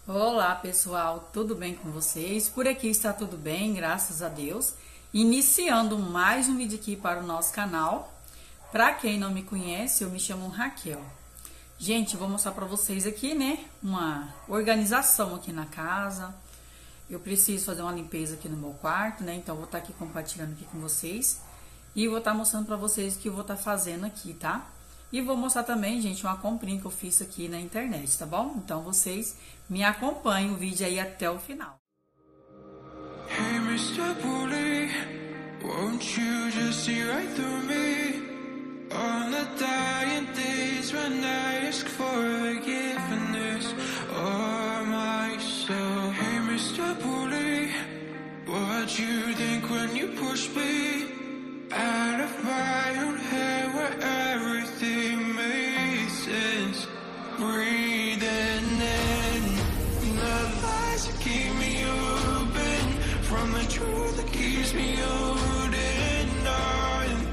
Olá pessoal, tudo bem com vocês? Por aqui está tudo bem, graças a Deus. Iniciando mais um vídeo aqui para o nosso canal. Para quem não me conhece, eu me chamo Raquel. Gente, vou mostrar para vocês aqui, né, uma organização aqui na casa. Eu preciso fazer uma limpeza aqui no meu quarto, né, então vou estar aqui compartilhando aqui com vocês. E vou estar mostrando para vocês o que eu vou estar fazendo aqui, tá? E vou mostrar também, gente, uma comprinha que eu fiz aqui na internet, tá bom? Então vocês me acompanhem o vídeo aí até o final. Hey, Mr. Bully, won't you just see right through me? On the dying days when I ask for forgiveness of myself. Hey, Mr. Bully, what you think when you push me out of my own head where everything made sense? Breathing in the lies that keep me open from the truth that keeps me holding on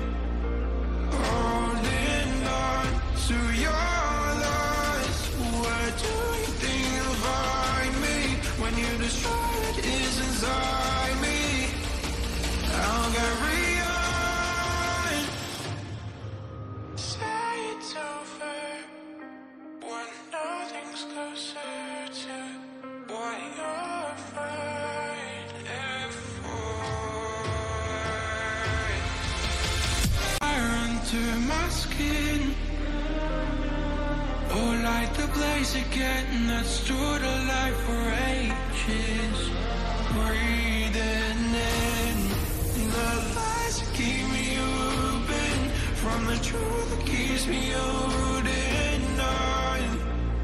to your loss. Where do you think you'll find me when you destroy what is inside me? I'll carry on. Say it's over when nothing's closer to what you're fighting for. Fire under my skin, oh, light the blaze again that stood alive for ages. Breathing in the lies that keep me open from the truth that keeps me holding on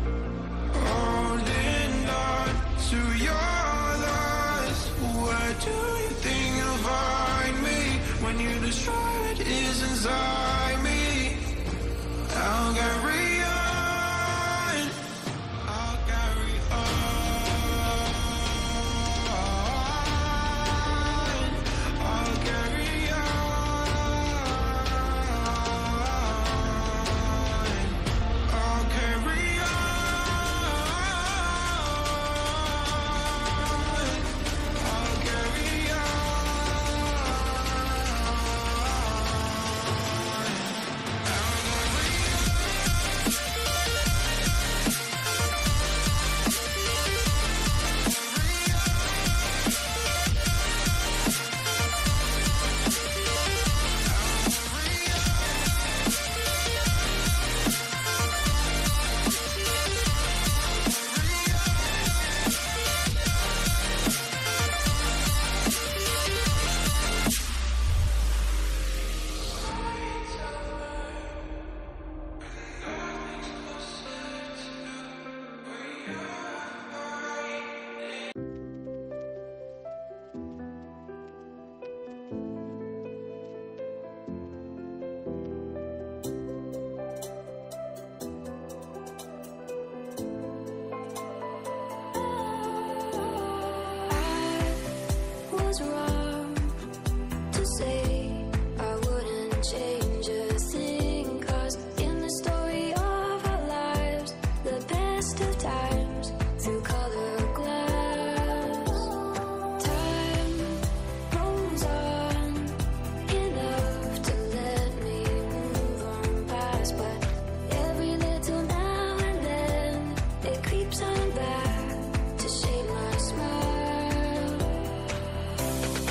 to your loss. Where do you think you'll find me when you destroy what is inside me? I'll carry on. I'll carry on. I'll carry on. I'll carry on. I'll carry on. Was wrong to say I wouldn't change a thing, 'cause in the story of our lives, the best of times through colored glass, time rolls on enough to let me move on past, but every little now and then it creeps on back to shade my smile.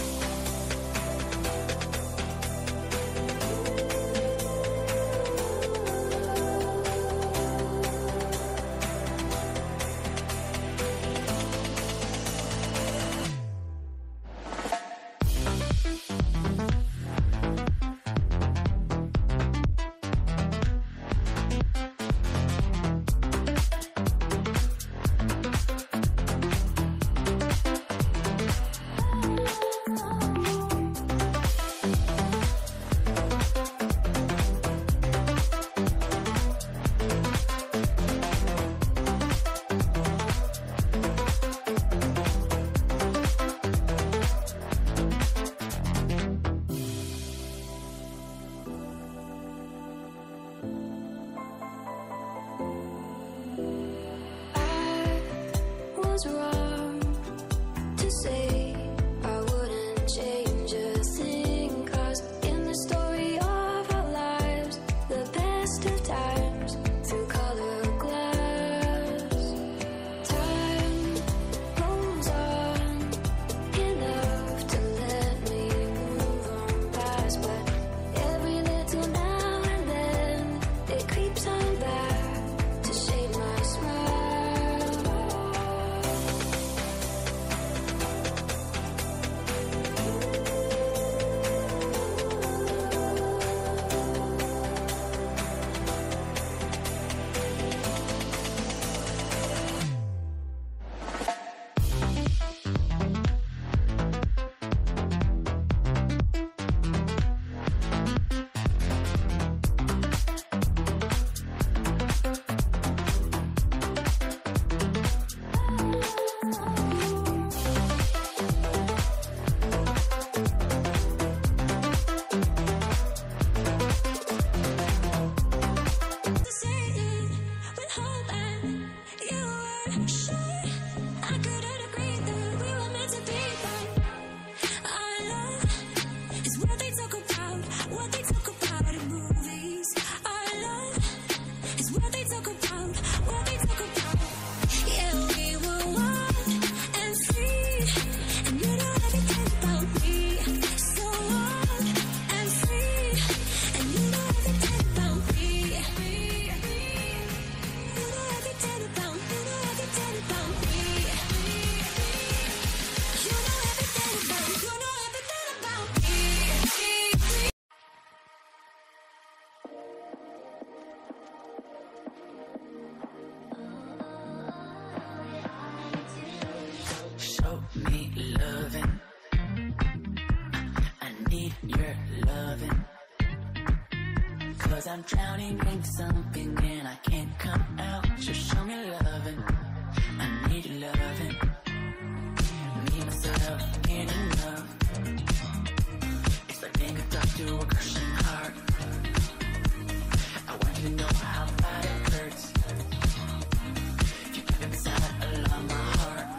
was wrong to say I wouldn't change a thing, 'cause in the story of our lives, the best of times through colored glass, time rolls on enough to let me move on past, but every little now and then it creeps on back to shade my smile. Show me loving. I need your loving. 'Cause I'm drowning in something and I can't come out. Just show me loving. I need your loving. Me, myself, ain't enough. It's like being a doctor with a crushing heart. I want you to know how bad it hurts. You keep inside along my heart.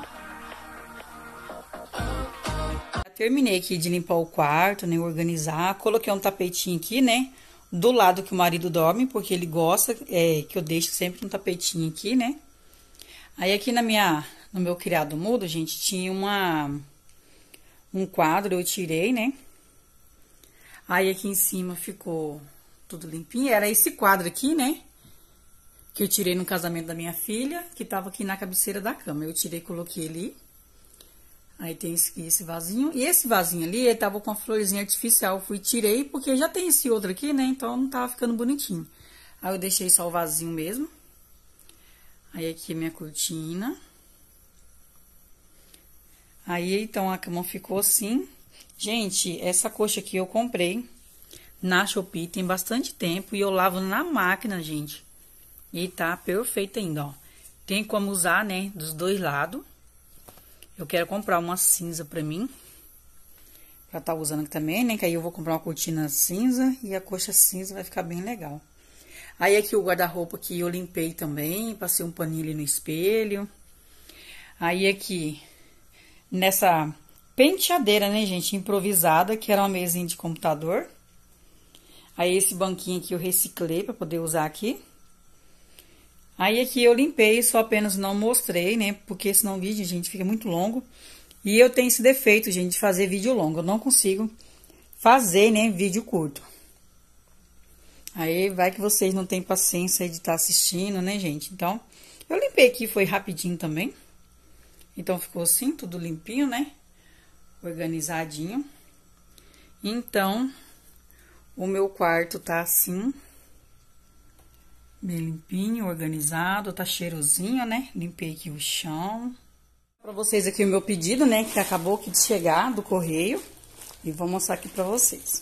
Terminei aqui de limpar o quarto, né, organizar, coloquei um tapetinho aqui, né, do lado que o marido dorme, porque ele gosta que eu deixo sempre um tapetinho aqui, né. Aí aqui no meu criado mudo, gente, tinha um quadro, eu tirei, né. Aí aqui em cima ficou tudo limpinho, era esse quadro aqui, né, que eu tirei no casamento da minha filha, que tava aqui na cabeceira da cama. Eu tirei e coloquei ali. Aí tem esse vasinho. E esse vasinho ali, ele tava com uma florzinha artificial. Eu fui, tirei, porque já tem esse outro aqui, né? Então, não tava ficando bonitinho. Aí, eu deixei só o vasinho mesmo. Aí, aqui, minha cortina. Aí, então, a cama ficou assim. Gente, essa coxa aqui eu comprei na Shopee. Tem bastante tempo. E eu lavo na máquina, gente. E tá perfeito ainda, ó. Tem como usar, né? Dos dois lados. Eu quero comprar uma cinza pra mim. Pra tá usando aqui também, né? Que aí eu vou comprar uma cortina cinza e a coxa cinza vai ficar bem legal. Aí aqui o guarda-roupa que eu limpei também. Passei um paninho ali no espelho. Aí aqui, nessa penteadeira, né, gente? Improvisada, que era uma mesinha de computador. Aí esse banquinho aqui eu reciclei pra poder usar aqui. Aí aqui eu limpei, só apenas não mostrei, né? Porque senão o vídeo, gente, fica muito longo. E eu tenho esse defeito, gente, de fazer vídeo longo. Eu não consigo fazer, né, vídeo curto. Aí vai que vocês não têm paciência de estar assistindo, né, gente? Então, eu limpei aqui, foi rapidinho também. Então, ficou assim, tudo limpinho, né? Organizadinho. Então, o meu quarto tá assim. Bem limpinho, organizado, tá cheirosinho, né? Limpei aqui o chão. Pra vocês aqui o meu pedido, né? Que acabou aqui de chegar do correio. E vou mostrar aqui pra vocês.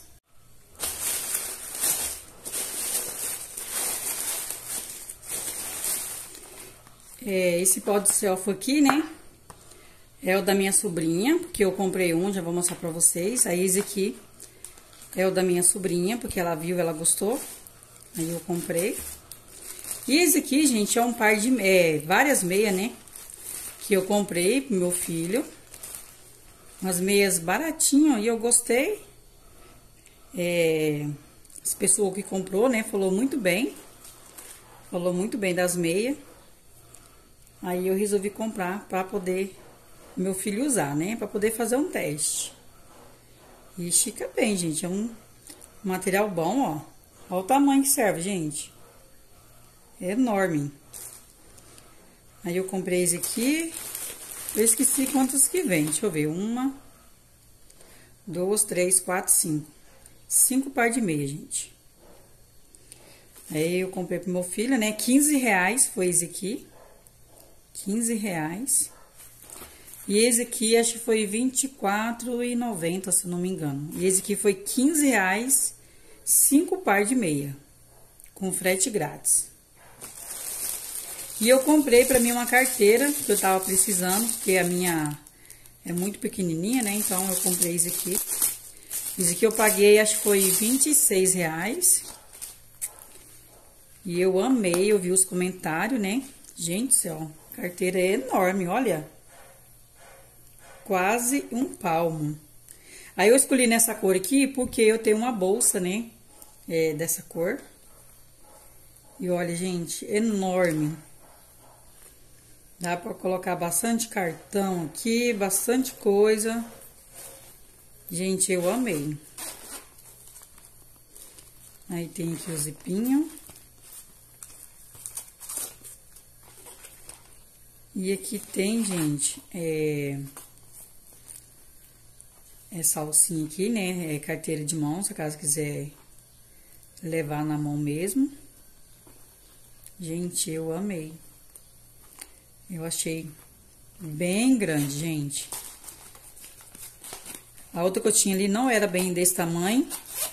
Esse pó de selfie aqui, né? É o da minha sobrinha, porque eu comprei um, já vou mostrar pra vocês. Aí esse aqui é o da minha sobrinha, porque ela viu, ela gostou. Aí eu comprei. E esse aqui, gente, é um par de várias meias, né? que eu comprei pro meu filho. Umas meias baratinhas e eu gostei. Essa pessoa que comprou, né, falou muito bem. Falou muito bem das meias. Aí eu resolvi comprar pra poder meu filho usar, né, pra poder fazer um teste. E fica bem, gente, é um material bom, ó. Olha o tamanho que serve, gente. É enorme. Aí eu comprei esse aqui. Eu esqueci quantos que vem. Deixa eu ver. 1, 2, 3, 4, 5. 5 par de meia, gente. Aí eu comprei pro meu filho, né? R$15 foi esse aqui. R$15. E esse aqui acho que foi R$24,90, se não me engano. E esse aqui foi R$15, 5 par de meia. Com frete grátis. E eu comprei pra mim uma carteira que eu tava precisando, porque a minha é muito pequenininha, né? Então, eu comprei esse aqui. Esse aqui eu paguei, acho que foi R$26. E eu amei, eu vi os comentários, né? Gente do céu, a carteira é enorme, olha. Quase um palmo. Aí eu escolhi nessa cor aqui porque eu tenho uma bolsa, né? Dessa cor. E olha, gente, enorme. Dá pra colocar bastante cartão aqui, bastante coisa. Gente, eu amei. Aí tem aqui o zipinho. E aqui tem, gente, essa alcinha aqui, né? É carteira de mão, se caso quiser levar na mão mesmo. Gente, eu amei. Eu achei bem grande, gente. A outra que eu tinha ali não era bem desse tamanho.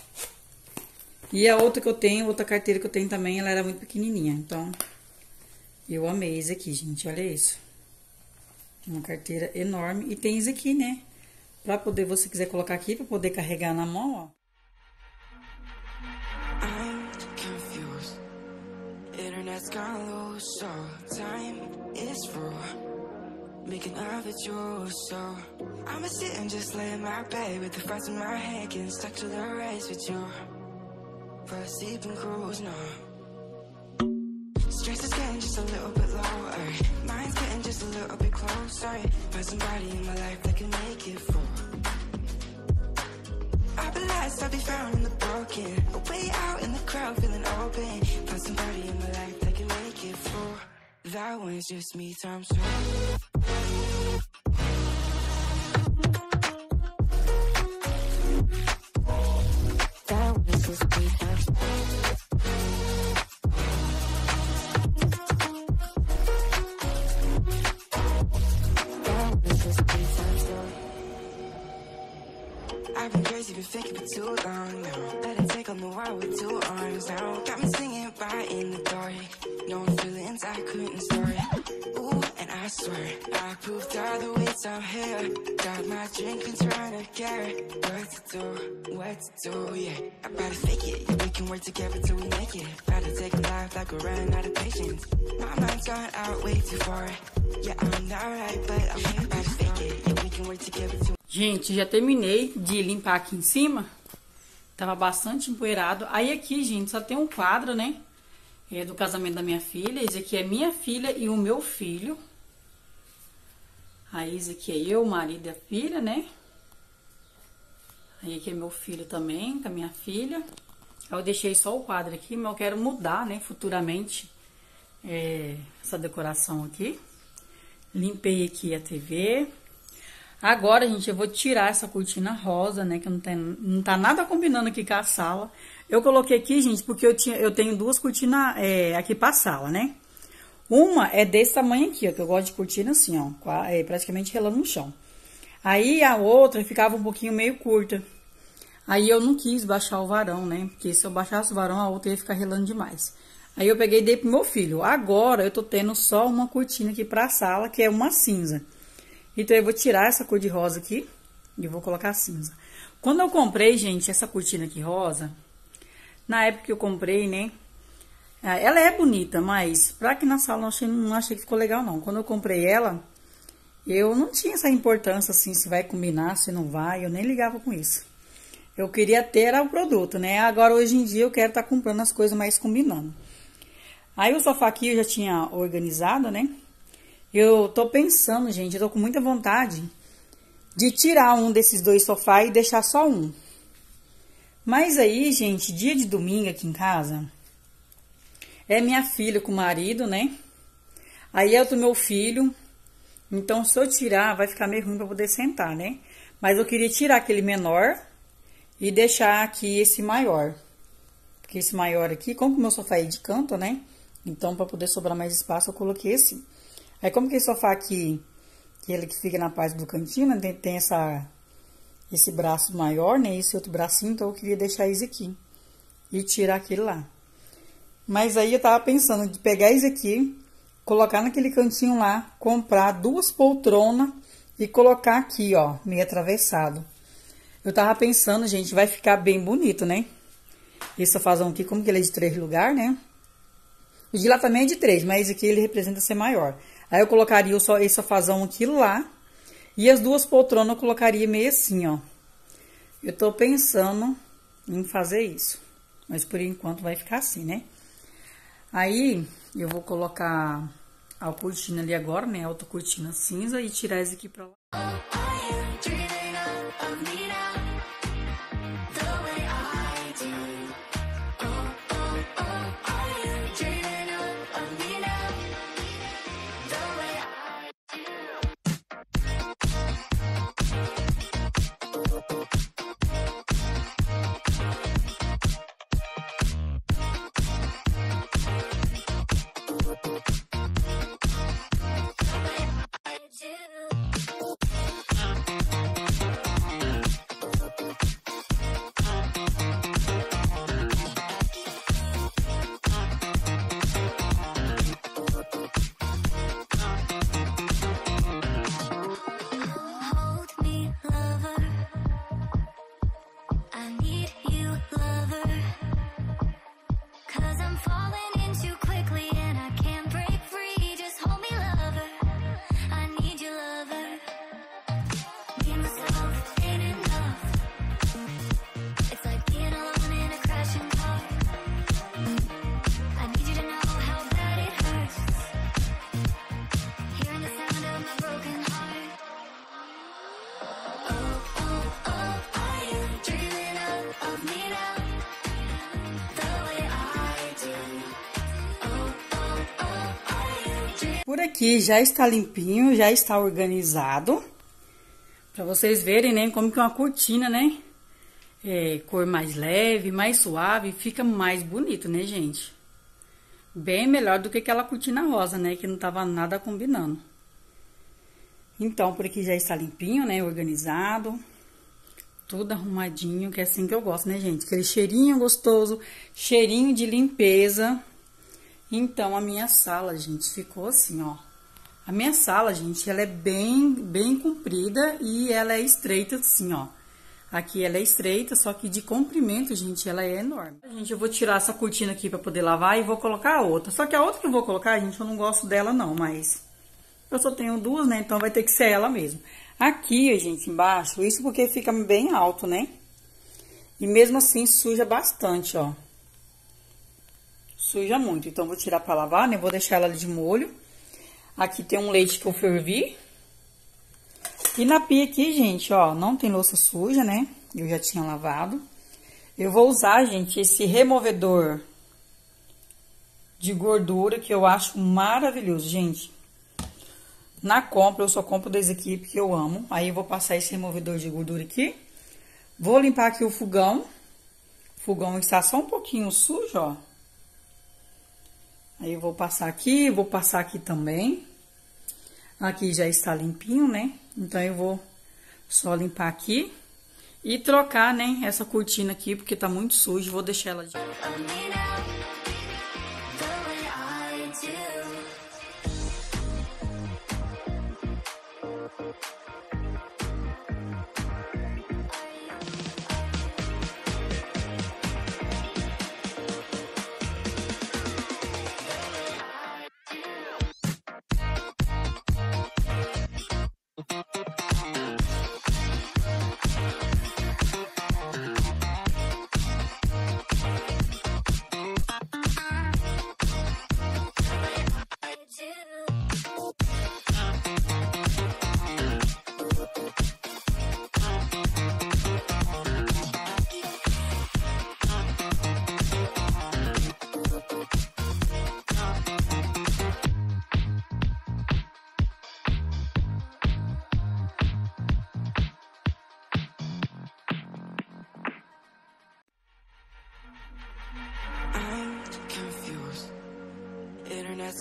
E a outra que eu tenho, outra carteira que eu tenho também, ela era muito pequenininha. Então, eu amei esse aqui, gente. Olha isso. Uma carteira enorme. E tem esse aqui, né? Pra poder, você quiser colocar aqui, pra poder carregar na mão, ó. I'm confused. Internet's gone low, so time is through. Making of it yours, so I'ma sit and just lay in my bed with the thoughts in my head, getting stuck to the race with you. For a sleeping cruise, no. Stress is getting just a little bit lower. Mind's getting just a little bit closer. Find somebody in my life that can make it through. I'll be lost, I'll be found in the broken. Way out in the crowd, feeling open. Find somebody in my life that can make it through. That one's just me times 2. That one's just me times 2. I've been crazy, been thinking for too long now. Let it take on the world with 2 arms now. Got me singing right in the dark. No feelings I couldn't store. Ooh, and I swear I proved all the ways I'm here. Got my drink and trying to get what to do, yeah. I better fake it, yeah, we can work together till we make it. Better take a life like we're running out of patience. My mind's gone out way too far. Yeah, I'm not right, but I'm better fake it, yeah, we can work together till. Gente, já terminei de limpar aqui em cima. Tava bastante empoeirado. Aí aqui, gente, só tem um quadro, né? É do casamento da minha filha. Esse aqui é minha filha e o meu filho. Aí esse aqui é eu, o marido e a filha, né? Aí aqui é meu filho também, com a minha filha. Aí eu deixei só o quadro aqui, mas eu quero mudar, né? Futuramente, essa decoração aqui. Limpei aqui a TV. Agora, gente, eu vou tirar essa cortina rosa, né? Que não tá nada combinando aqui com a sala. Eu coloquei aqui, gente, porque eu tenho 2 cortinas aqui pra sala, né? Uma é desse tamanho aqui, ó, que eu gosto de cortina assim, ó, praticamente relando no chão. Aí a outra ficava um pouquinho meio curta. Aí eu não quis baixar o varão, né? Porque se eu baixasse o varão, a outra ia ficar relando demais. Aí eu peguei e dei pro meu filho. Agora eu tô tendo só uma cortina aqui pra sala, que é uma cinza. Então, eu vou tirar essa cor de rosa aqui e vou colocar cinza. Quando eu comprei, gente, essa cortina aqui rosa, na época que eu comprei, né, ela é bonita, mas pra aqui na sala não achei que ficou legal, não. Quando eu comprei ela, Eu não tinha essa importância, assim, se vai combinar, se não vai, eu nem ligava com isso. Eu queria ter o produto, né? Agora, hoje em dia, eu quero estar comprando as coisas mais combinando. Aí, o sofá aqui eu já tinha organizado, né? Eu tô pensando, gente, eu tô com muita vontade de tirar um desses 2 sofás e deixar só um. Mas aí, gente, dia de domingo aqui em casa, é minha filha com o marido, né? Aí é do meu filho. Então, se eu tirar, vai ficar meio ruim pra poder sentar, né? Mas eu queria tirar aquele menor e deixar aqui esse maior. Porque esse maior aqui, como que o meu sofá é de canto, né? Então, pra poder sobrar mais espaço, eu coloquei esse. Aí, como que esse sofá aqui, ele que fica na parte do cantinho, né? Tem esse braço maior, né? Esse outro bracinho, então eu queria deixar esse aqui. E tirar aquele lá. Mas aí eu tava pensando de pegar esse aqui, colocar naquele cantinho lá, comprar 2 poltronas e colocar aqui, ó, meio atravessado. Eu tava pensando, gente, vai ficar bem bonito, né? Esse sofazão aqui, como que ele é de 3 lugares, né? O de lá também é de 3, mas esse aqui ele representa ser maior. Aí eu colocaria só esse sofazão aqui lá. E as 2 poltronas eu colocaria meio assim, ó. Eu tô pensando em fazer isso. Mas por enquanto vai ficar assim, né? Aí eu vou colocar a cortina ali agora, né? A outra cortina cinza e tirar esse aqui pra lá. Por aqui já está limpinho, já está organizado. Pra vocês verem, né, como que uma cortina, né, cor mais leve, mais suave, fica mais bonito, né, gente? Bem melhor do que aquela cortina rosa, né, que não tava nada combinando. Então, por aqui já está limpinho, né, organizado. Tudo arrumadinho, que é assim que eu gosto, né, gente? Aquele cheirinho gostoso, cheirinho de limpeza. Então, a minha sala, gente, ficou assim, ó. A minha sala, gente, ela é bem comprida e ela é estreita assim, ó. Aqui ela é estreita, só que de comprimento, gente, ela é enorme. Gente, eu vou tirar essa cortina aqui pra poder lavar e vou colocar a outra. Só que a outra que eu vou colocar, gente, eu não gosto dela não, mas eu só tenho 2, né? Então vai ter que ser ela mesmo. Aqui, gente, embaixo, isso porque fica bem alto, né? E mesmo assim suja bastante, ó. Suja muito, então vou tirar pra lavar, né? Vou deixar ela de molho. Aqui tem um leite que eu fervi. E na pia aqui, gente, ó, não tem louça suja, né? Eu já tinha lavado. Eu vou usar, gente, esse removedor de gordura que eu acho maravilhoso, gente. Na compra, eu só compro desse aqui porque eu amo. Aí eu vou passar esse removedor de gordura aqui. Vou limpar aqui o fogão. O fogão está só um pouquinho sujo, ó. Aí eu vou passar aqui também. Aqui já está limpinho, né? Então, eu vou só limpar aqui e trocar, né, essa cortina aqui, porque tá muito sujo. Vou deixar ela de...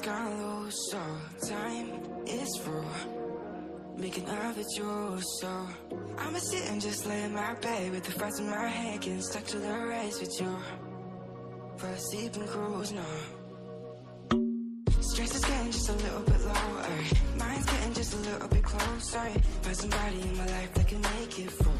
gone loose, so time is raw, making of it yours. So I'ma sit and just lay in my bed with the thoughts in my head, getting stuck to the race with you. For sleeping cruise, no. Stress is getting just a little bit lower, mind's getting just a little bit closer. Find somebody in my life that can make it full.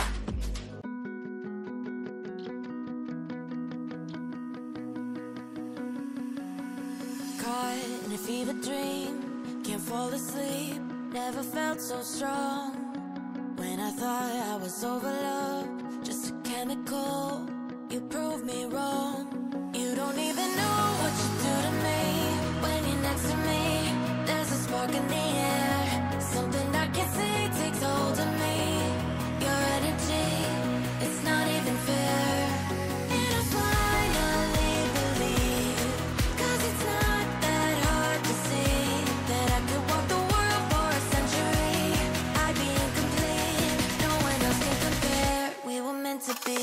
Caught in a fever dream, can't fall asleep, never felt so strong. When I thought I was over love, just a chemical, you proved me wrong. You don't even know what you do to me. When you're next to me, there's a spark in the air, something I can't see takes hold of me. Your energy, it's not even fair. And I finally believe, 'cause it's not that hard to see, that I could walk the world for a century. I'd be incomplete, no one else can compare. We were meant to be.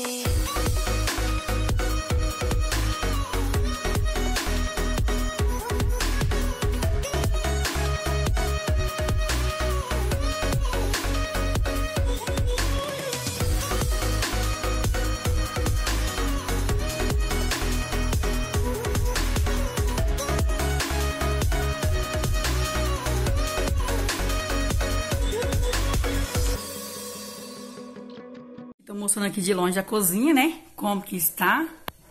Tô mostrando aqui de longe a cozinha, né? Como que está.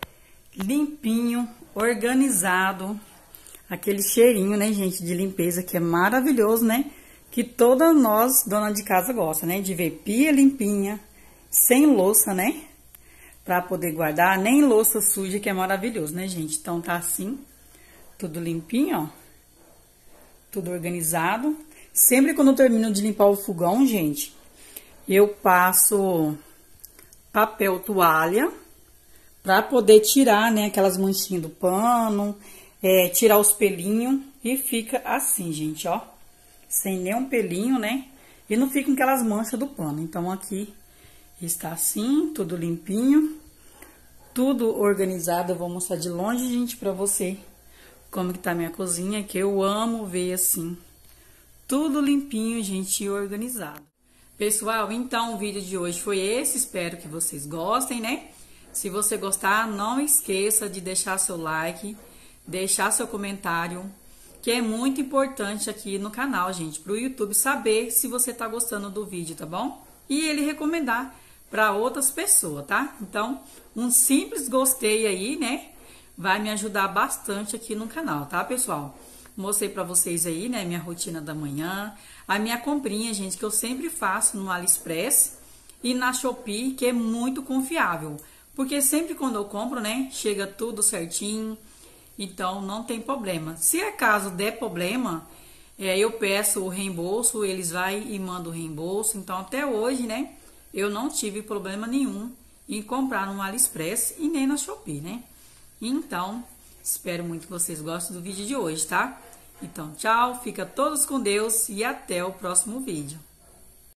Limpinho, organizado. Aquele cheirinho, né, gente, de limpeza que é maravilhoso, né? Que todas nós, dona de casa, gosta, né? De ver pia limpinha, sem louça, né? Pra poder guardar, nem louça suja, que é maravilhoso, né, gente? Então tá assim, tudo limpinho, ó. Tudo organizado. Sempre quando eu termino de limpar o fogão, gente, eu passo papel toalha pra poder tirar, né, aquelas manchinhas do pano, tirar os pelinhos e fica assim, gente, ó, sem nenhum pelinho, né, e não fica com aquelas manchas do pano. Então aqui está assim, tudo limpinho, tudo organizado. Eu vou mostrar de longe, gente, pra você como que tá a minha cozinha, que eu amo ver assim, tudo limpinho, gente, e organizado. Pessoal, então o vídeo de hoje foi esse, espero que vocês gostem, né? Se você gostar, não esqueça de deixar seu like, deixar seu comentário, que é muito importante aqui no canal, gente, para o YouTube saber se você tá gostando do vídeo, tá bom? E ele recomendar para outras pessoas, tá? Então, um simples gostei aí, né, vai me ajudar bastante aqui no canal, tá, pessoal? Mostrei pra vocês aí, né, minha rotina da manhã, a minha comprinha, gente, que eu sempre faço no AliExpress e na Shopee, que é muito confiável. Porque sempre quando eu compro, né, chega tudo certinho, então não tem problema. Se acaso der problema, eu peço o reembolso, eles vão e mandam o reembolso. Então até hoje, né, eu não tive problema nenhum em comprar no AliExpress e nem na Shopee, né. Então, espero muito que vocês gostem do vídeo de hoje, tá? Então, tchau, fica todos com Deus e até o próximo vídeo.